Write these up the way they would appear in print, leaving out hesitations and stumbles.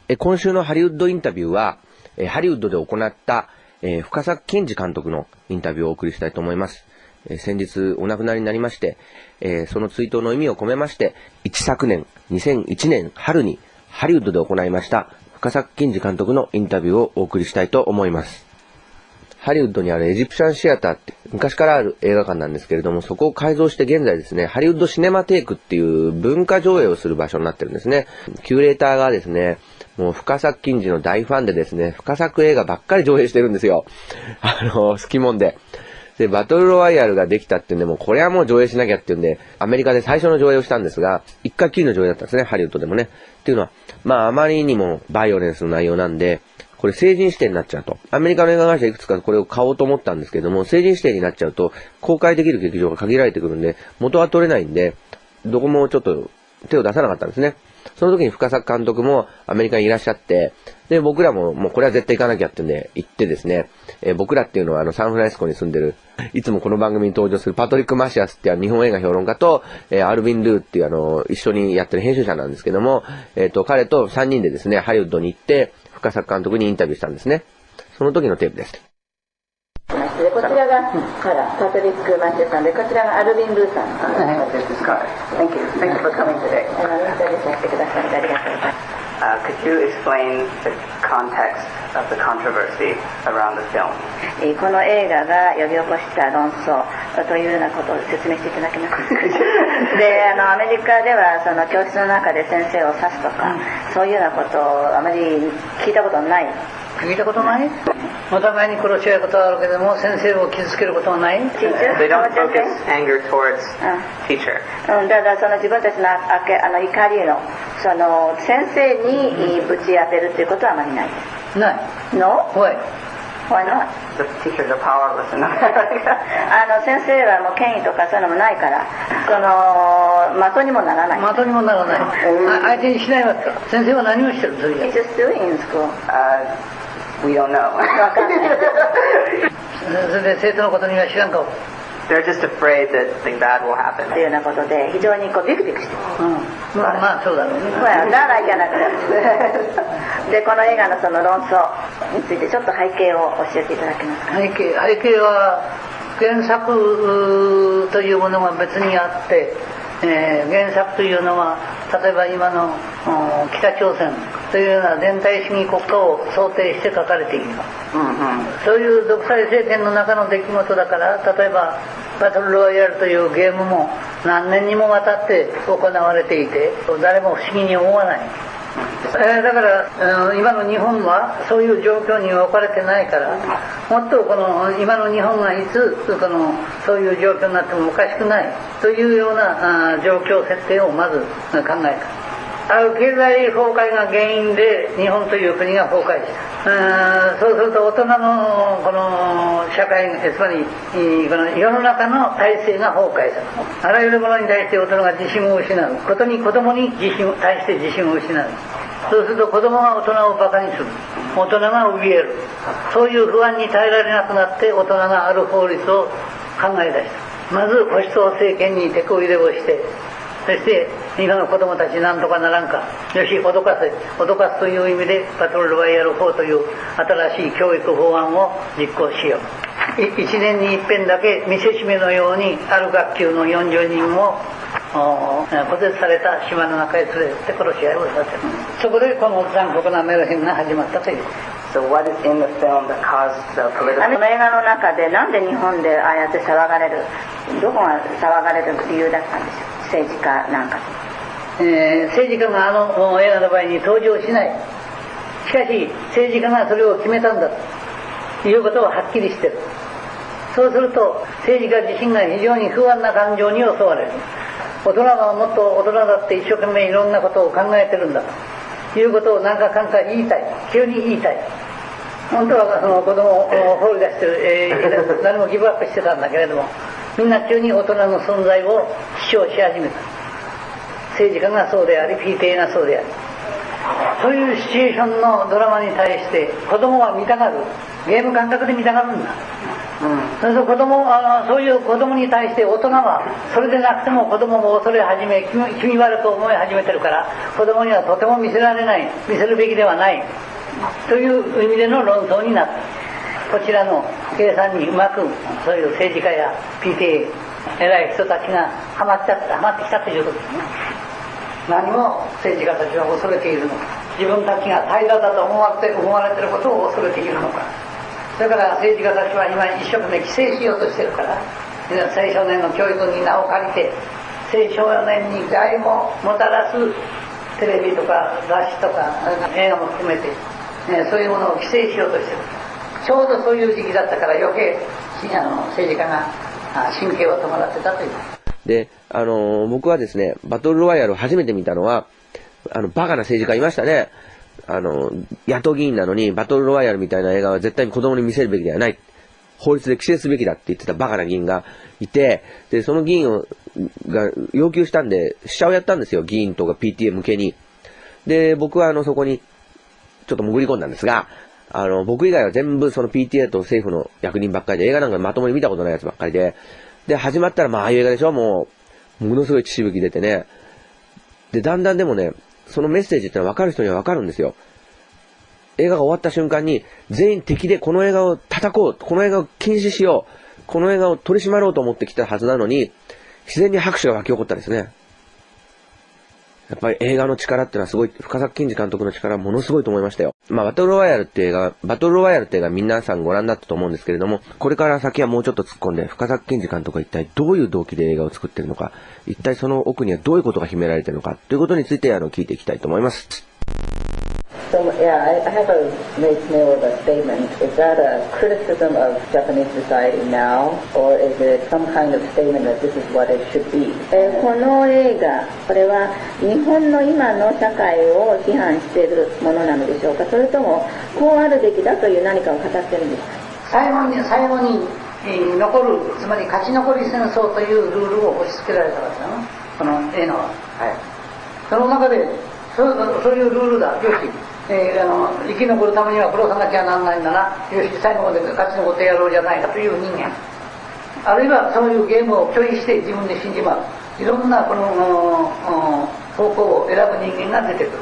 今週のハリウッドインタビューは、ハリウッドで行った、深作欣二監督のインタビューをお送りしたいと思います。先日お亡くなりになりまして、その追悼の意味を込めまして、一昨年2001年春にハリウッドで行いました深作欣二監督のインタビューをお送りしたいと思います。ハリウッドにあるエジプシャンシアターって昔からある映画館なんですけれども、そこを改造して現在ですね、ハリウッドシネマテイクっていう文化上映をする場所になってるんですね。キュレーターがですね、もう深作欣二の大ファンでですね、深作映画ばっかり上映してるんですよ。好きもんで。で、バトルロワイヤルができたっていうんで、もうこれはもう上映しなきゃっていうんで、アメリカで最初の上映をしたんですが、一回きりの上映だったんですね、ハリウッドでもね。っていうのは、あまりにもバイオレンスの内容なんで、これ成人指定になっちゃうと。アメリカの映画会社いくつかこれを買おうと思ったんですけども、成人指定になっちゃうと、公開できる劇場が限られてくるんで、元は取れないんで、どこもちょっと手を出さなかったんですね。その時に深作監督もアメリカにいらっしゃって、で、僕らももうこれは絶対行かなきゃってんで行ってですね、僕らっていうのはサンフランシスコに住んでる、いつもこの番組に登場するパトリック・マシアスっていう日本映画評論家と、アルビン・ルーっていう一緒にやってる編集者なんですけども、彼と3人でですね、ハリウッドに行って、深作監督にインタビューしたんですね。その時のテープです。 こちらがパトリック・マシュさんで、こちらがアルビン・ルーさん。Thank you for coming today. インタビューさせてくださってありがとうございます。 Could you explain the context of the controversy around the film? この映画が呼び起こした論争というようなことを説明していただけますか。で、アメリカではその教室の中で先生を刺すとか、そういうようなことをあまり聞いたことない。 聞いたことない？お互いに殺し合うことはあるけども、先生を傷つけることはない？ They don't focus anger towards teacher. だからその自分たちの怒りのその先生にぶち当てるっていうことはあまりないです。 ない。 No? Why not? The teachers are powerless. 先生はもう権威とかそういうのもないから、的にもならない。 的にもならない。相手にしないわけか。先生は何をしてるんですか？ He's just doing in school. We don't know. それで生徒のことには知らんか。 They're just afraid that something bad will happen. というようなことで非常にビクビクしてる。 まあそうだろうね。 だからいけなくて。でこの映画のその論争についてちょっと背景を教えていただけますか。 背景は原作というものが別にあって、原作というのは例えば今の北朝鮮というような全体主義国家を想定して書かれている、そういう独裁政権の中の出来事だから、例えばバトルロワイヤルというゲームも何年にもわたって行われていて、誰も不思議に思わない。だから今の日本はそういう状況に置かれてないから、もっと今の日本がいつそういう状況になってもおかしくないというような状況設定をまず考えた。ある経済崩壊が原因で日本という国が崩壊した。そうすると大人のこの社会、つまりこの世の中の体制が崩壊する。あらゆるものに対して大人が自信を失うことに、子供に対して自信を失う。そうすると子供が大人をバカにする。大人が怯える。そういう不安に耐えられなくなって大人がある法律を考え出した。まず保守党政権に手こ入れをして、そして今の子供たちなんとかならんか、よし脅かすという意味でバトルロワイヤル法という新しい教育法案を実行しよう。1年に一遍だけ見せしめのようにある学級の40人を孤立された島の中へ連れて殺し合いをさせる。そこでこの残酷なメルヘンが始まったという。 So what is in the film that caused the political... この映画の中でなんで日本でああやって騒がれる、どこが騒がれる理由だったんでしょう。政治家なんか、 政治家が映画の場合に登場しない。しかし政治家がそれを決めたんだということははっきりしてる。そうすると政治家自身が非常に不安な感情に襲われる。大人はもっと大人だって一生懸命いろんなことを考えてるんだということを何かかんか言いたい、急に言いたい。本当は子供を放り出して誰もギブアップしてたんだけれども、みんな急に大人の存在を主張し始めた。政治家がそうであり PTA がそうであり、そういうシチュエーションのドラマに対して子供は見たがる。ゲーム感覚で見たがるんだ。 そういう子供に対して大人はそれでなくても子供も恐れ始め気味悪く思い始めてるから、子供にはとても見せるべきではないという意味での論争になった。こちらの計算にうまくそういう政治家や PTA 偉い人たちがハマってきたということですね。何を政治家たちは恐れているのか、自分たちが平らだと思われていることを恐れているのか。それから政治家たちは今一生懸命規制しようとしてるから、青少年の教育に名を借りて青少年に害ももたらすテレビとか雑誌とか映画も含めて、そういうものを規制しようとしてる。ちょうどそういう時期だったから余計政治家が神経を伴ってたという。 で、僕はですね、バトルロワイヤルを初めて見たのは、バカな政治家いましたね。野党議員なのにバトルロワイヤルみたいな映画は絶対に子供に見せるべきではない。法律で規制すべきだって言ってたバカな議員がいて、で、その議員が要求したんで、試写をやったんですよ。議員とか PTA 向けに。で、僕はそこにちょっと潜り込んだんですが、僕以外は全部その PTA と政府の役人ばっかりで、映画なんかまともに見たことないやつばっかりで、で、始まったらああいう映画でしょ、ものすごい血しぶき出てね。で、だんだんでもね、そのメッセージってのは分かる人には分かるんですよ。映画が終わった瞬間に、全員敵でこの映画を叩こう、この映画を禁止しよう、この映画を取り締まろうと思ってきたはずなのに、自然に拍手が湧き起こったんですね。やっぱり映画の力ってのはすごい、深作欣二監督の力はものすごいと思いましたよ。バトルロワイヤルって映画皆さんご覧になったと思うんですけれども、これから先はもうちょっと突っ込んで、深作欣二監督が一体どういう動機で映画を作っているのか、一体その奥にはどういうことが秘められているのか、ということについて聞いていきたいと思います。 So, yeah, I have a more of a statement. Is that a criticism of Japanese society now, or is it some kind of statement that this is what it should be? この映画、これは日本の今の社会を批判しているものなのでしょうか、それともこうあるべきだという何かを語っているんですか。 最後に残る、つまり勝ち残り戦争というルールを押し付けられたわけだな、この映画は。はい。その中でそういうルールだ、よし。生き残るためには殺さなきゃならないんだな、よし最後まで勝ち残ってやろうじゃないかという人間、あるいはそういうゲームを拒否して自分で死んじまう、いろんなこの方向を選ぶ人間が出てくる。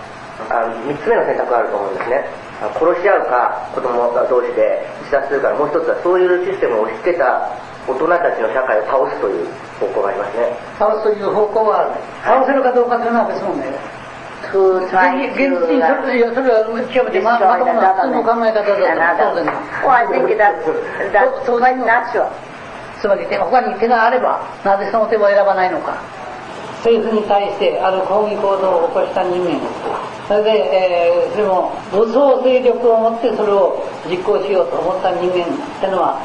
3つ目の選択があると思うんですね。殺し合うか、子供同士で自殺するか、もう一つはそういうシステムを押し付けた大人たちの社会を倒すという方向がありますね。 倒すという方向は倒せるかどうかというのは別問題です。現実にそれは極めてまともな普通の考え方だと当然です。 Well, I think that's quite natural. つまり他に手があればなぜその手を選ばないのか。政府に対してある抗議行動を起こした人間、それで、それも武装勢力を持ってそれを実行しようと思った人間ってのは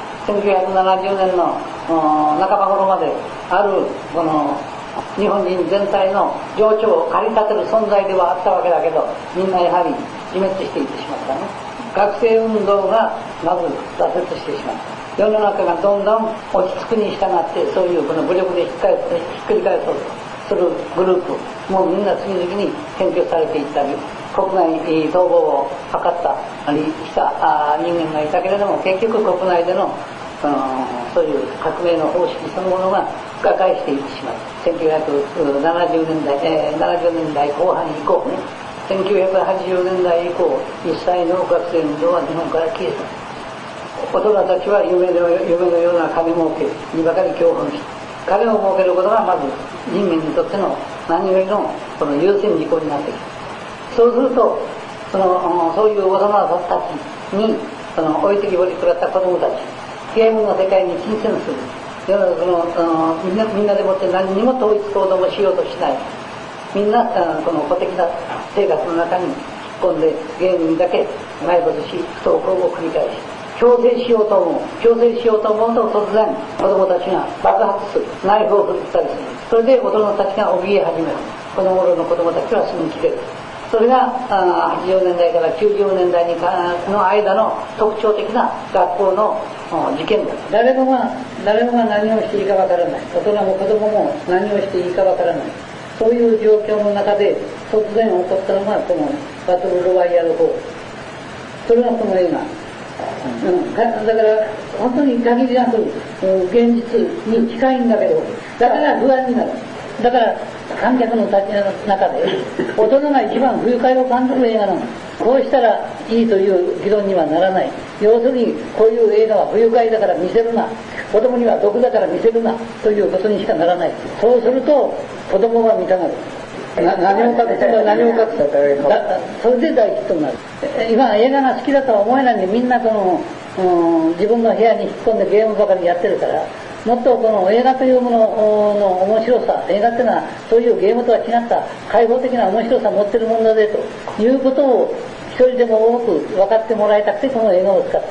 1970年の半ば頃まであるこの日本人全体の情緒を駆り立てる存在ではあったわけだけど、みんなやはり自滅していってしまったね。学生運動がまず挫折してしまった。世の中がどんどん落ち着くに従ってそういうこの武力でひっくり返そうとするグループもうみんな次々に検挙されていったり、国外逃亡を図ったりした人間がいたけれども、結局国内でのそういう革命の方式そのものが瓦解していってしまう。1970年代後半以降ね、1980年代以降一切の学生運動は日本から消えた。大人たちは夢のような金儲けにばかり興奮し、金を儲けることがまず人間にとっての何よりのこの優先事項になってきた。そうするとそういう大人たちに置いてきぼり食らった子供たち、ゲームの世界に沈潜する。みんなでもって何にも統一行動もしようとしない。みんなこの孤的な生活の中に引っ込んでゲームにだけ埋没し、不登校を繰り返し、強制しようと思うと突然子供たちが爆発する、ナイフを振ったりする。それで大人たちが怯え始める。この頃の子供たちは死にきれる。それが80年代から90年代の間の特徴的な学校の事件だ。誰もが何をしていいかわからない。大人も子供も何をしていいかわからない。そういう状況の中で突然起こったのがこのバトルロワイヤル法。それがこの映画。 だから本当に限りなく現実に近いんだけど、だから不安になる。だから観客の中で大人が一番不愉快を感じる映画なの。こうしたらいいという議論にはならない。要するにこういう映画は不愉快だから見せるな、子供には毒だから見せるなということにしかならない。そうすると子供は見たがる。何を隠す何を隠すそれで大ヒットになる。今映画が好きだとは思えないんで、みんなこの、自分の部屋に引っ込んでゲームばかりやってるから、もっとこの映画というものの面白さ、映画っていうのはそういうゲームとは違った開放的な面白さを持ってるものだぜということを一人でも多く分かってもらいたくてこの映画を作った。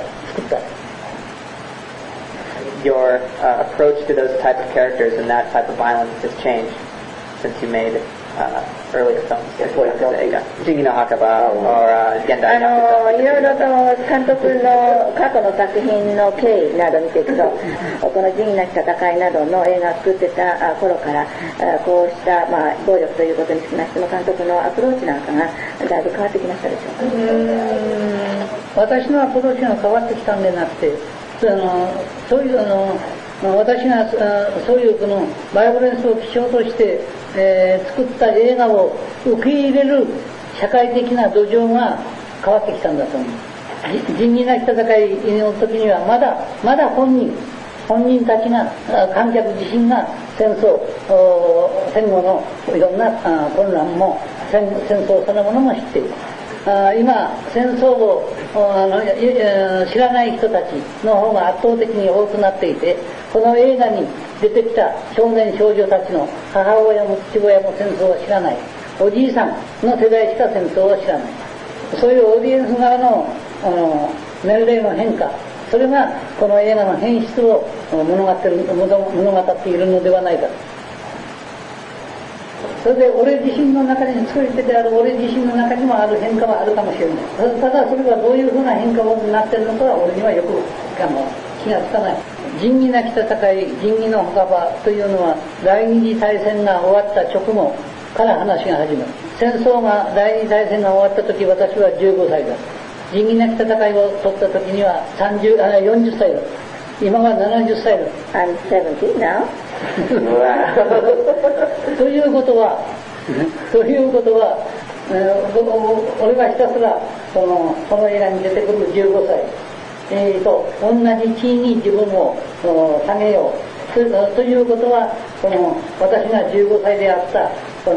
Your approach to those type of characters and that type of violence has changed since you made earlier films. 次の墓場 or 現代のいろいろと監督の過去の作品の経緯など見ていくと、この仁義なき戦いなどの映画を作ってた頃から、こうした、暴力ということにつきましても監督のアプローチなんかがだいぶ変わってきましたでしょうか。 私のアプローチが変わってきたんでなくて、そういう私がそういうこのバイオレンスを基調として、作った映画を受け入れる社会的な土壌が変わってきたんだと思う。仁義なき戦いの時にはまだ本人たちが観客自身が戦後のいろんな混乱も戦争そのものも知っている。今戦争を知らない人たちの方が圧倒的に多くなっていて、この映画に出てきた少年少女たちの母親も父親も戦争を知らない、おじいさんの世代しか戦争を知らない、そういうオーディエンス側の年齢の変化、それがこの映画の変質を物語っているのではないか。それで俺自身の中に作り手である俺自身の中にもある変化はあるかもしれない。ただそれがどういうふうな変化になっているのかは俺にはよく気がつかない。仁義なき戦い、仁義の墓場というのは第二次大戦が終わった直後から話が始まる。戦争が第二次大戦が終わった時、私は15歳だ。仁義なき戦いを取った時には40歳だ。今は70歳だ。 I'm 70 now. ということは、俺がひたすらこの映画に出てくる15歳、と同じ地位に自分を下げようということは、私が15歳であった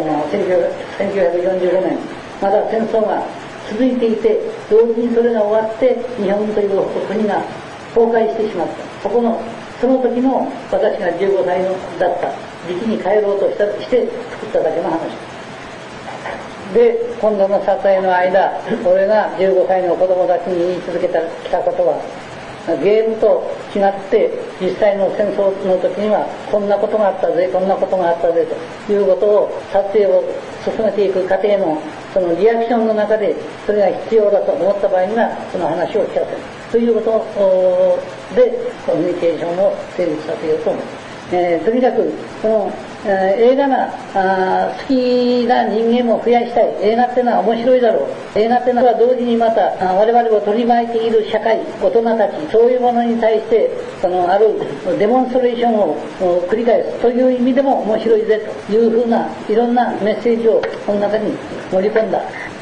1945年、まだ戦争が続いていて、同時にそれが終わって日本という国が崩壊してしまった。その時の私が15歳だった時期に帰ろうとして作っただけの話で、今度の撮影の間、俺が15歳の子供たちに言い続けてきたことは、ゲームと違って実際の戦争の時にはこんなことがあったぜ、こんなことがあったぜということを撮影を進めていく過程のそのリアクションの中でそれが必要だと思った場合にはその話を聞かせるということでコミュニケーションを成立させようと思う。とにかくこの、映画が好きな人間も増やしたい。映画ってのは面白いだろう。映画ってのは同時にまた我々を取り巻いている社会、大人たち、そういうものに対してあるデモンストレーションを繰り返すという意味でも面白いぜというふうないろんなメッセージをこの中に盛り込んだ。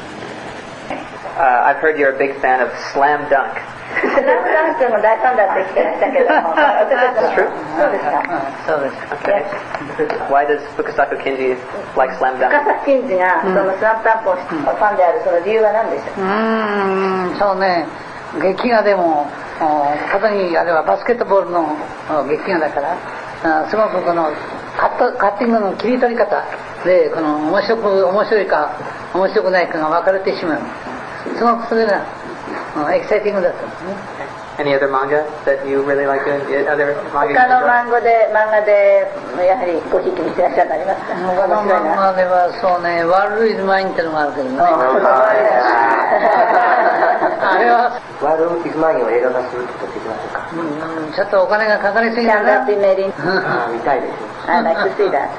I've heard you're a big fan of Slam Dunk. スラムダンクの大ファンだって聞きましたけども、そうですか。 そうです。 Okay. Why does Fukasaku Kinji like Slam Dunk? 深作金次がそのスラムダンクのファンであるその理由は何でしょう。 そうね、劇画でもことにあれはバスケットボールの劇画だから、すごくカッティングの切り取り方で面白いか面白くないかが分かれてしまう。すごくそれがエキサイティングだったんですね。 Any other manga that you really like doing? Other manga 他の漫画でやはりごひいきにしてらっしゃるのありますか。 他の漫画ではそうね、ワールドイズマインってのがあるけどね。あれはワールドイズマインを映画化するってことできませんか。 ちょっとお金がかかりすぎるな。 見たいです。 I like to see that.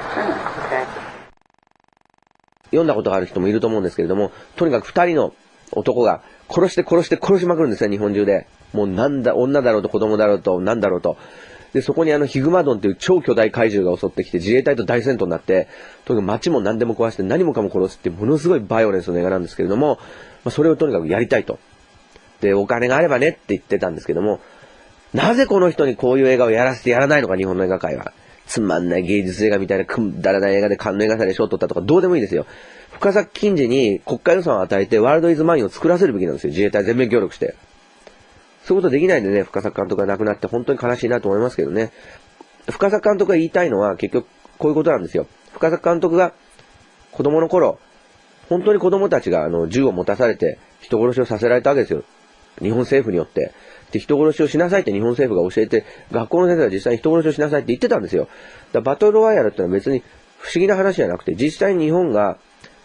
読んだことがある人もいると思うんですけれども、とにかく2人の男が殺しまくるんですね、日本中で。 もうなんだ、女だろうと子供だろうとなんだろうと。で、そこにヒグマドンっていう超巨大怪獣が襲ってきて自衛隊と大戦闘になって、とにかく街も何でも壊して何もかも殺すってものすごいバイオレンスの映画なんですけれども、それをとにかくやりたいと。で、お金があればねって言ってたんですけども、なぜこの人にこういう映画をやらせてやらないのか、日本の映画界は。つまんない芸術映画みたいなくだらない映画でカンヌ映画祭で賞を取ったとかどうでもいいですよ。深作金次に国家予算を与えてワールドイズマインを作らせるべきなんですよ。自衛隊全面協力して。そういうことできないでね、深作監督が亡くなって本当に悲しいなと思いますけどね。深作監督が言いたいのは結局こういうことなんですよ。深作監督が子供の頃、本当に子供たちが銃を持たされて人殺しをさせられたわけですよ。日本政府によって。で、人殺しをしなさいって日本政府が教えて、学校の先生は実際に人殺しをしなさいって言ってたんですよ。だからバトルロワイヤルってのは別に不思議な話じゃなくて、実際に日本が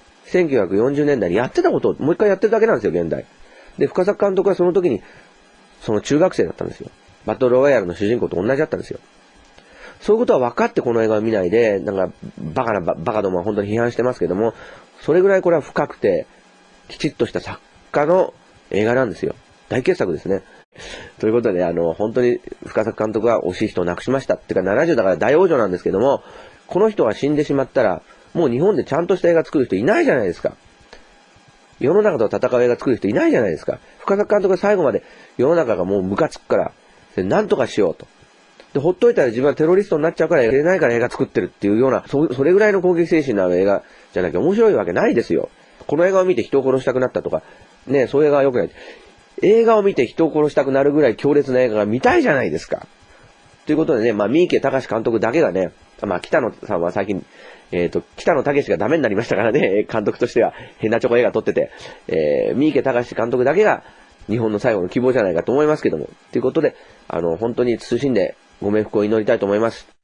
1940年代にやってたことをもう一回やってるだけなんですよ、現代。で、深作監督はその時に、その中学生だったんですよ。バトルロワイヤルの主人公と同じだったんですよ。そういうことは分かってこの映画を見ないで、なんか、バカどもは本当に批判してますけども、それぐらいこれは深くて、きちっとした作家の映画なんですよ。大傑作ですね。ということで、本当に深作監督は惜しい人を亡くしました。っていうか70だから大往生なんですけども、この人が死んでしまったら、もう日本でちゃんとした映画作る人いないじゃないですか。世の中と戦う映画作る人いないじゃないですか。深作監督が最後まで世の中がもうムカつくから、なんとかしようと。で、ほっといたら自分はテロリストになっちゃうからやれないから映画作ってるっていうような、それぐらいの攻撃精神のある映画じゃなきゃ面白いわけないですよ。この映画を見て人を殺したくなったとか、ね、そういう映画は良くない。映画を見て人を殺したくなるぐらい強烈な映画が見たいじゃないですか。ということでね、三池崇史監督だけがね、北野さんは最近、北野武がダメになりましたからね、監督としては変なチョコ映画撮ってて、三池崇史監督だけが日本の最後の希望じゃないかと思いますけども、ということで、本当に謹んでご冥福を祈りたいと思います。